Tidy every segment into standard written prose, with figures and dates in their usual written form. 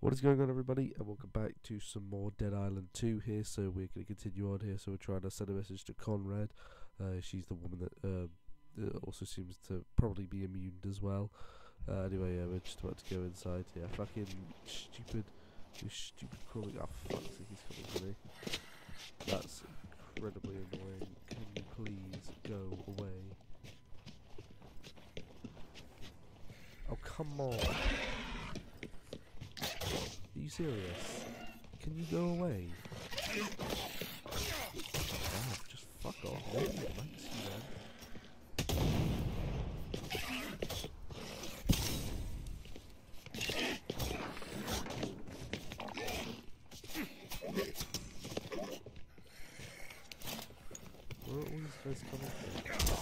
What is going on, everybody, and welcome back to some more Dead Island 2 here. So we're going to continue on here. So we're trying to send a message to Conrad. She's the woman that also seems to probably be immune as well. Anyway, we're just about to go inside here. Fucking stupid crawling. Oh, fuck's sake, he's coming for me. That's incredibly annoying. Can you please go away? Oh, come on. Are you serious? Can you go away? Oh, just fuck off. Nobody likes you, man. Where are all these guys coming from?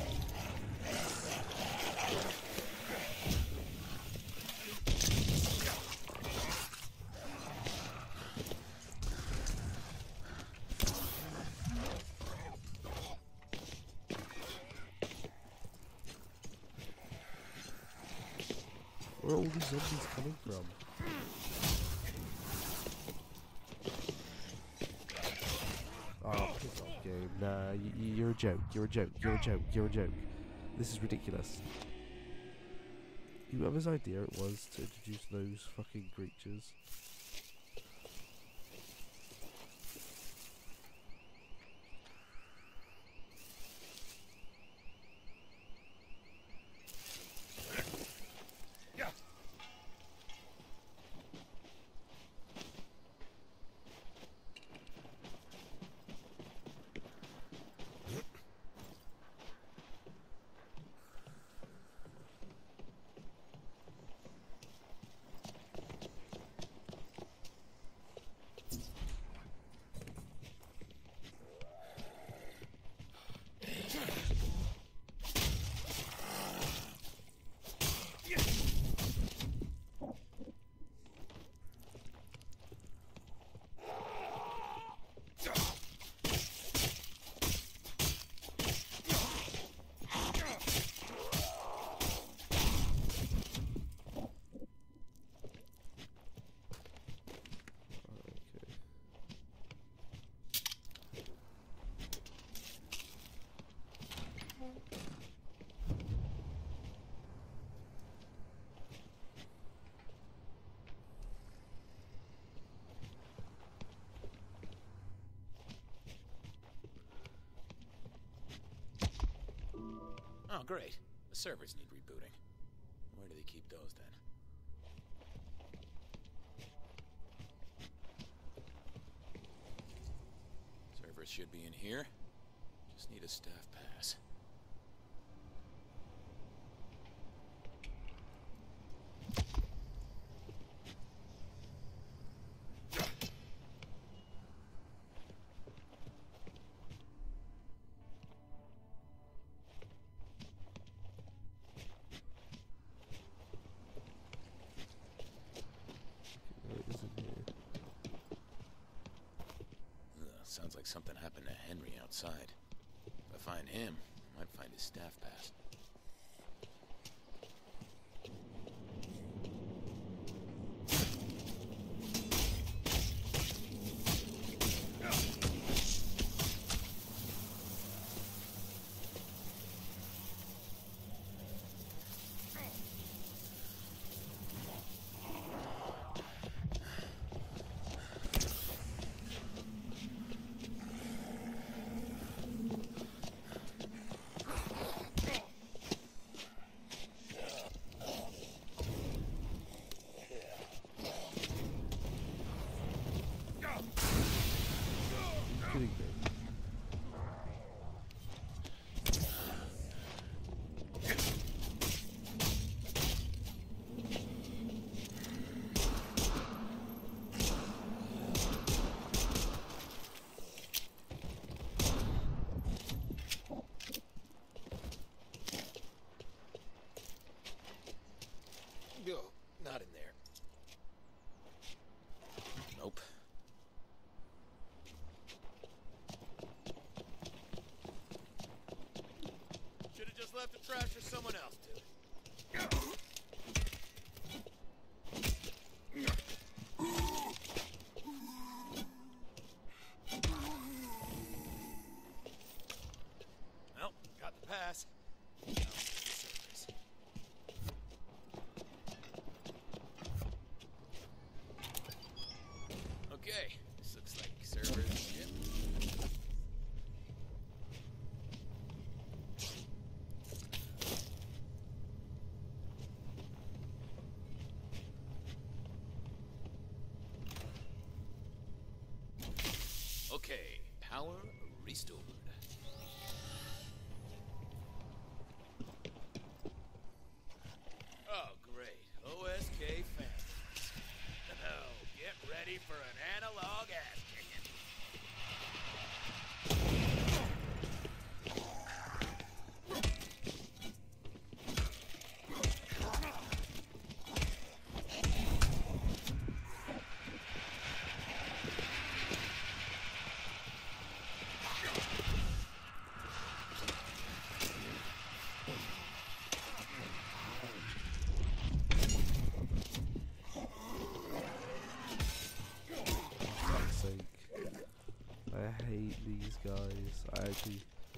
Where are all these zombies coming from? Oh, piss off, game. Nah, you're a joke. You're a joke. You're a joke. You're a joke. This is ridiculous. Whoever's idea it was to introduce those fucking creatures. Oh, great. The servers need rebooting. Where do they keep those, then? Servers should be in here. Just need a staff pass. Sounds like something happened to Henry outside. If I find him, I might find his staff pass. Okay, power restored. Oh, great. OSK fans. Oh, get ready for an analog ass kicking. Fuck's sake. I hate these guys. I actually.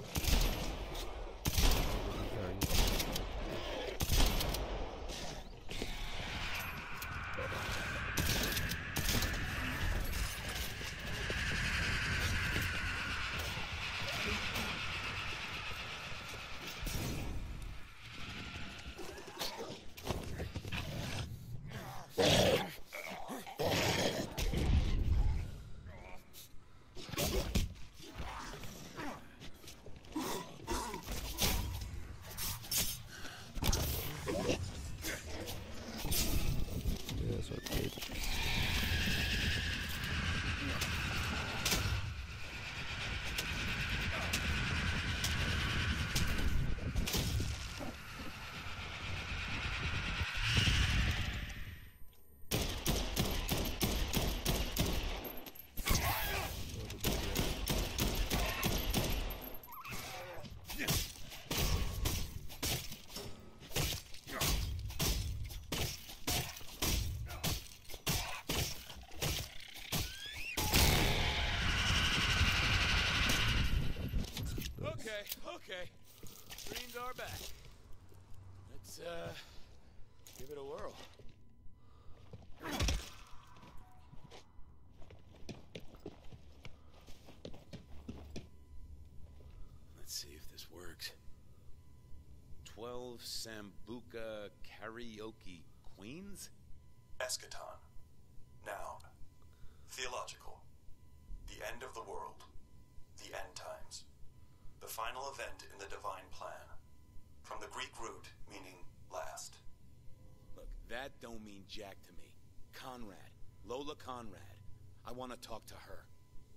Yeah, so I did. Okay. Dreams are back. Let's, give it a whirl. Let's see if this works. 12 Sambuca Karaoke Queens? Eschaton. Noun. Theological. The end of the world. The end times. The final event in the divine plan. From the Greek root meaning last. Look, that don't mean jack to me. Conrad. Lola Conrad. I want to talk to her.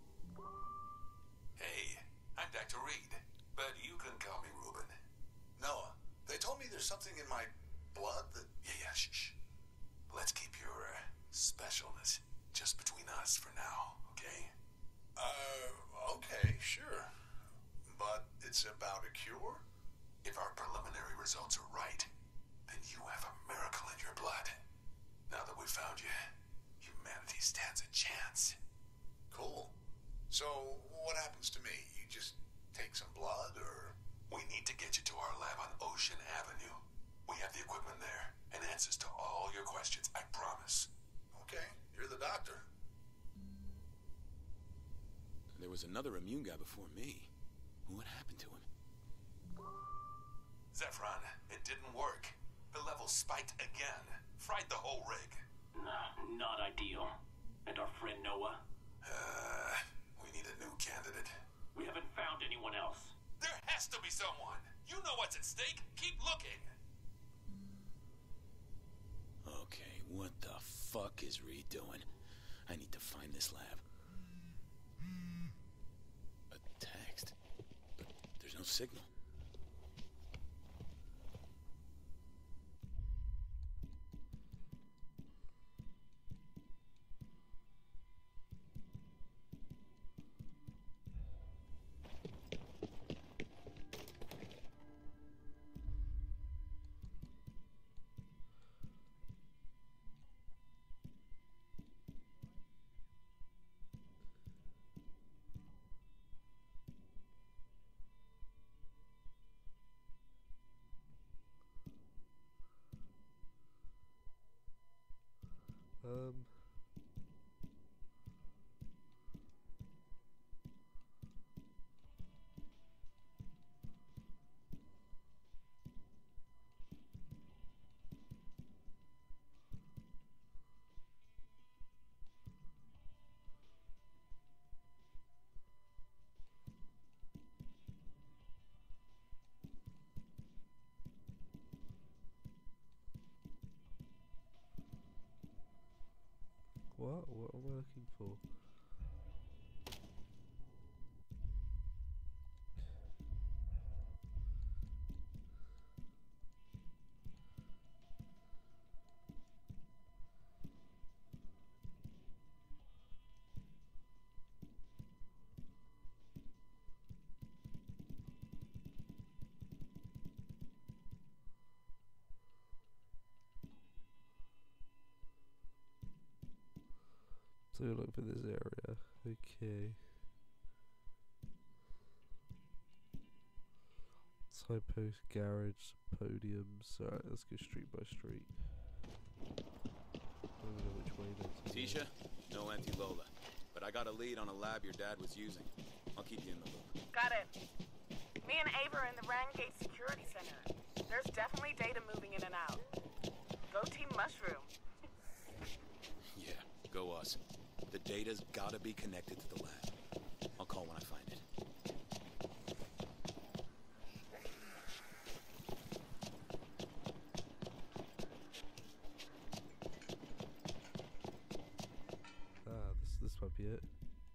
Hey, I'm Dr. Reed, but you can call me Ruben. Noah, they told me there's something in my blood that... Yeah, shh. Let's keep your specialness just between us for now, okay? Okay, sure. But it's about a cure? If our preliminary results are right, then you have a miracle in your blood. Now that we've found you, humanity stands a chance. Cool. So, what happens to me? You just take some blood, or...? We need to get you to our lab on Ocean Avenue. We have the equipment there, and answers to all your questions, I promise. Okay, you're the doctor. There was another immune guy before me. What happened to him? Zephron, it didn't work. The level spiked again. Fried the whole rig. Not ideal. And our friend Noah? We need a new candidate. We haven't found anyone else. There has to be someone. You know what's at stake. Keep looking. Okay, what the fuck is Reed doing? I need to find this lab. A text? But there's no signal. Um. What? What am I looking for? So look for this area. Okay. Side post, garage, podiums. Alright, let's go street by street. I don't know which way that's Tisha, no anti-Lola. But I got a lead on a lab your dad was using. I'll keep you in the loop. Got it. Me and Ava are in the Rangate Security Center. There's definitely data moving in and out. Go Team Mushroom. Yeah, go us. The data's gotta be connected to the lab. I'll call when I find it. This might be it.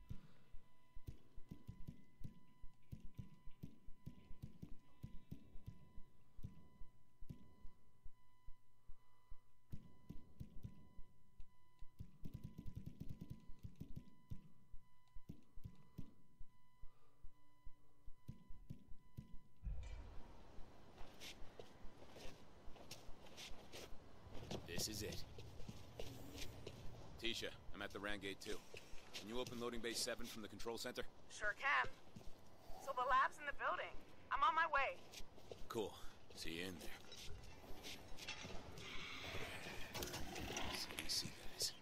This is it. Tisha, I'm at the Rangate 2. Can you open loading bay 7 from the control center? Sure can. So the lab's in the building. I'm on my way. Cool. See you in there. CDC, guys.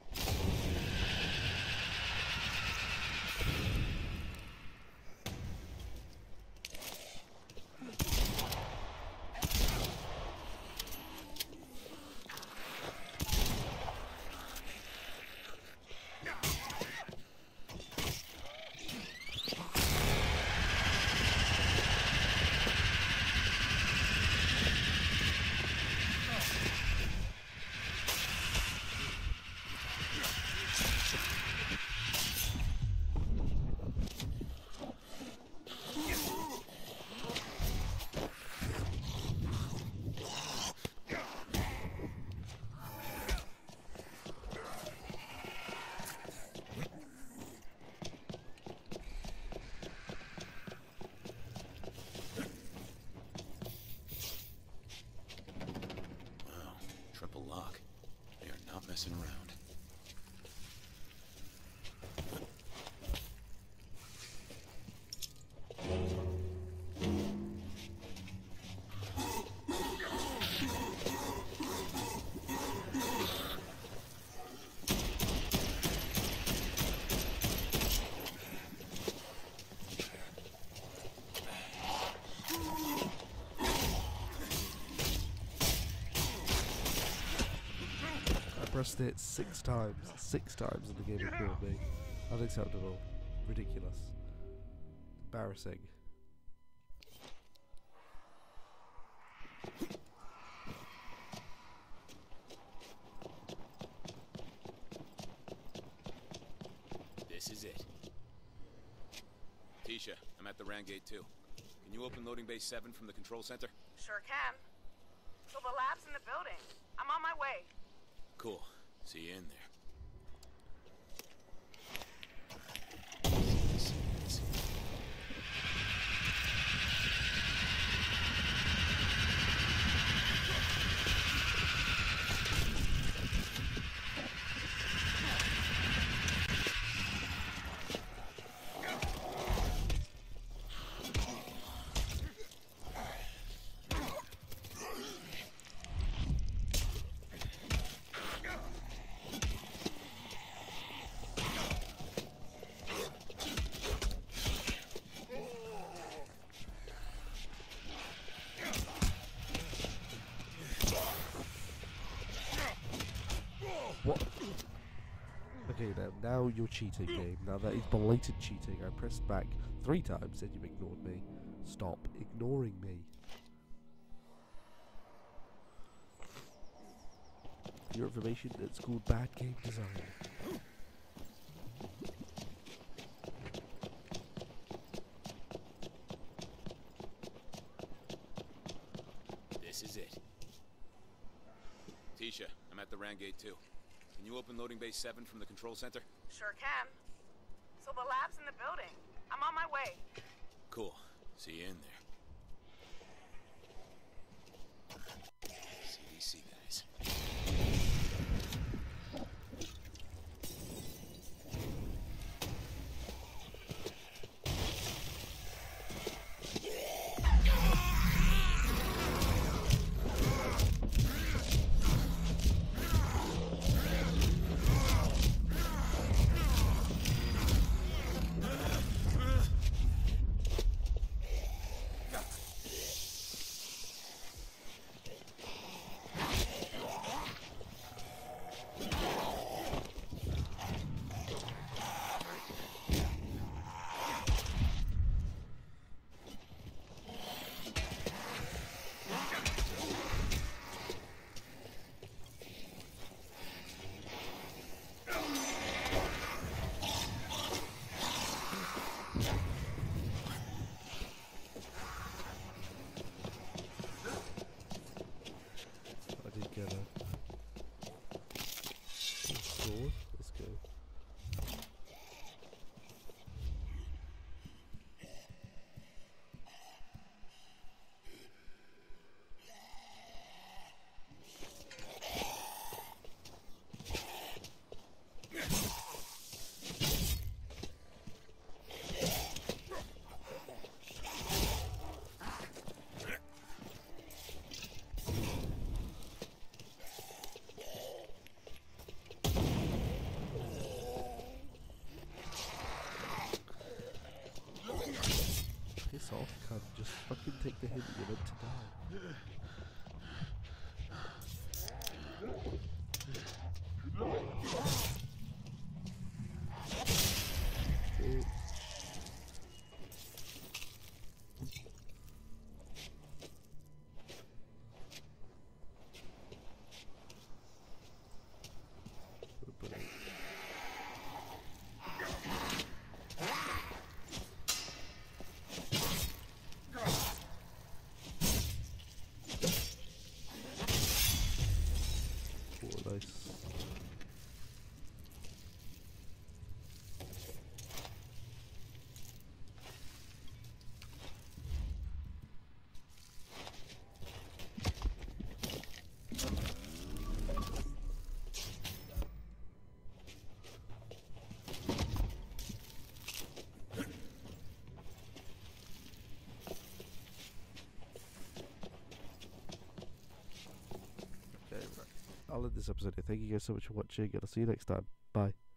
Messing around. Pressed it 6 times. 6 times and the game ignored me. Unacceptable. Ridiculous. Embarrassing. This is it. Tisha, I'm at the Rangate 2. Can you open loading bay 7 from the control center? Sure can. So the lab's in the building. I'm on my way. Cool. See you in there. What? Okay, now you're cheating, game. Now that is blatant cheating. I pressed back 3 times and you ignored me. Stop ignoring me. For your information, it's called bad game design. This is it. Tisha, I'm at the Rangate 2. Can you open loading bay 7 from the control center? Sure can. So the lab's in the building. I'm on my way. Cool. See you in there. CDC guys. Let's go. Piss off, cunt. Just fucking take the hit you're meant to die. I'll end this episode here. Thank you guys so much for watching, and I'll see you next time. Bye.